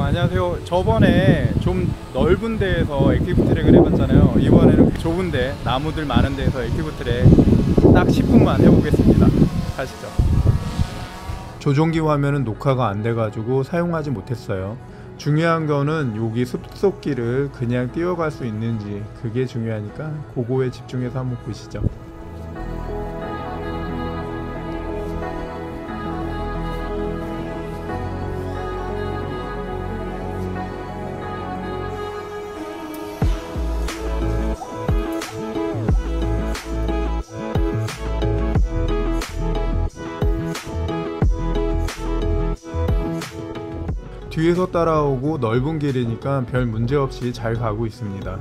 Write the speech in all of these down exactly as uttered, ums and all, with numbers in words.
안녕하세요. 저번에 좀 넓은 데에서 액티브 트랙을 해봤잖아요. 이번에는 좁은데 나무들 많은 데에서 액티브 트랙 딱 십 분만 해보겠습니다. 가시죠. 조종기 화면은 녹화가 안 돼가지고 사용하지 못했어요. 중요한 거는 여기 숲속길을 그냥 뛰어갈 수 있는지, 그게 중요하니까 그거에 집중해서 한번 보시죠. 뒤에서 따라오고 넓은 길이니까 별 문제 없이 잘 가고 있습니다.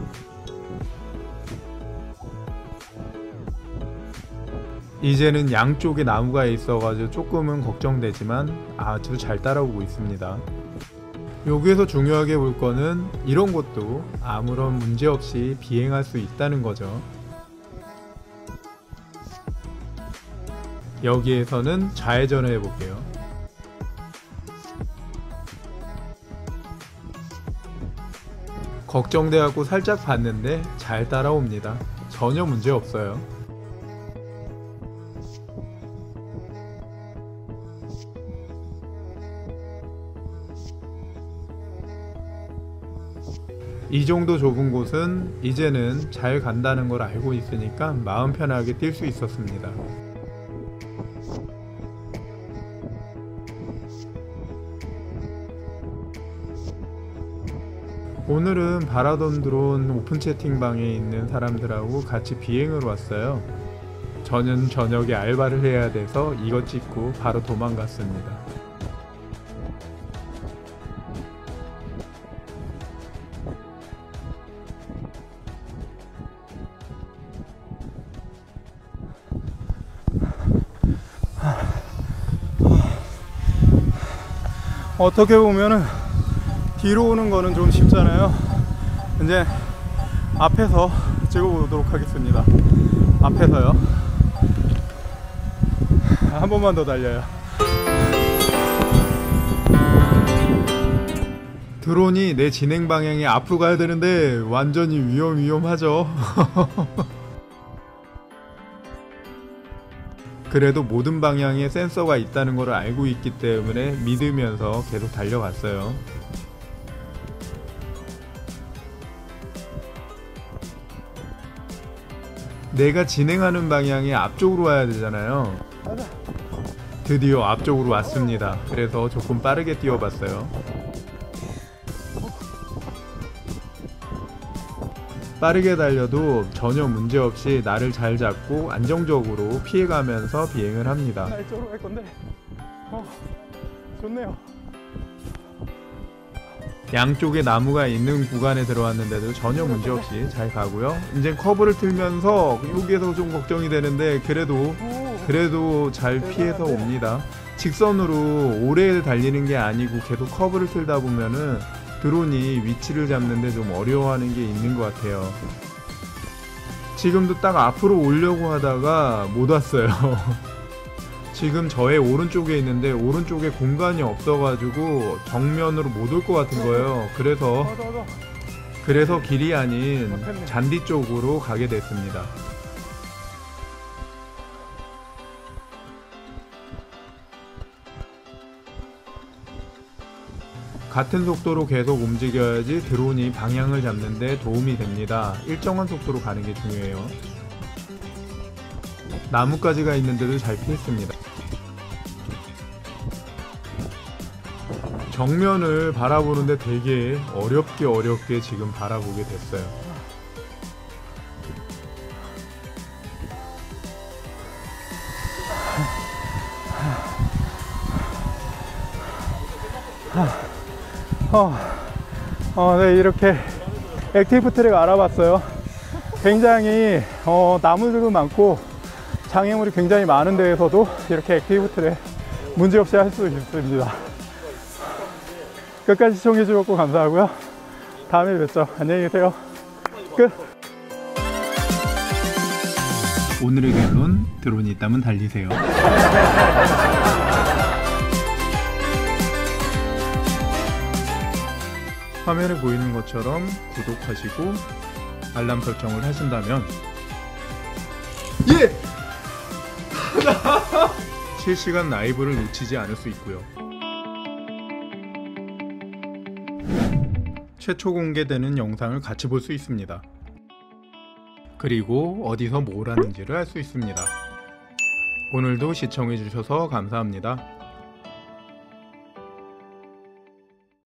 이제는 양쪽에 나무가 있어가지고 조금은 걱정되지만 아주 잘 따라오고 있습니다. 여기에서 중요하게 볼 거는 이런 것도 아무런 문제 없이 비행할 수 있다는 거죠. 여기에서는 좌회전을 해볼게요. 걱정돼갖고 살짝 봤는데 잘 따라옵니다. 전혀 문제 없어요. 이 정도 좁은 곳은 이제는 잘 간다는 걸 알고 있으니까 마음 편하게 뛸 수 있었습니다. 오늘은 바라돈 드론 오픈 채팅방에 있는 사람들하고 같이 비행을 왔어요. 저는 저녁에 알바를 해야 돼서 이거 찍고 바로 도망갔습니다. 어떻게 보면은 뒤로 오는 거는 좀 쉽잖아요. 이제 앞에서 찍어보도록 하겠습니다. 앞에서요. 한 번만 더 달려요. 드론이 내 진행 방향에 앞으로 가야 되는데 완전히 위험 위험하죠. 그래도 모든 방향에 센서가 있다는 걸 알고 있기 때문에 믿으면서 계속 달려갔어요. 내가 진행하는 방향에 앞쪽으로 와야 되잖아요. 드디어 앞쪽으로 왔습니다. 그래서 조금 빠르게 뛰어봤어요. 빠르게 달려도 전혀 문제없이 날을 잘 잡고 안정적으로 피해가면서 비행을 합니다. 나 이쪽으로 갈 건데 어, 좋네요. 양쪽에 나무가 있는 구간에 들어왔는데도 전혀 문제없이 잘 가고요. 이제 커브를 틀면서 여기에서 좀 걱정이 되는데 그래도 그래도 잘 피해서 옵니다. 직선으로 오래 달리는 게 아니고 계속 커브를 틀다 보면은 드론이 위치를 잡는데 좀 어려워하는 게 있는 것 같아요. 지금도 딱 앞으로 오려고 하다가 못 왔어요. 지금 저의 오른쪽에 있는데 오른쪽에 공간이 없어가지고 정면으로 못 올 것 같은 거예요. 그래서 그래서 길이 아닌 잔디 쪽으로 가게 됐습니다. 같은 속도로 계속 움직여야지 드론이 방향을 잡는 데 도움이 됩니다. 일정한 속도로 가는 게 중요해요. 나뭇가지가 있는 데도 잘 피했습니다. 정면을 바라보는데 되게 어렵게 어렵게 지금 바라보게 됐어요. 어, 어, 네, 이렇게 액티브 트랙 알아봤어요. 굉장히 어, 나무들도 많고 장애물이 굉장히 많은 데에서도 이렇게 액티브 트랙 문제없이 할 수 있습니다. 끝까지 시청해 주셔서 감사하고요. 다음에 뵙죠. 안녕히 계세요. 끝. 오늘의 결론, 드론이 있다면 달리세요. 화면에 보이는 것처럼 구독하시고 알람 설정을 하신다면 예! 실시간 라이브를 놓치지 않을 수 있고요. 최초 공개되는 영상을 같이 볼 수 있습니다. 그리고 어디서 뭘 하는지를 알 수 있습니다. 오늘도 시청해주셔서 감사합니다.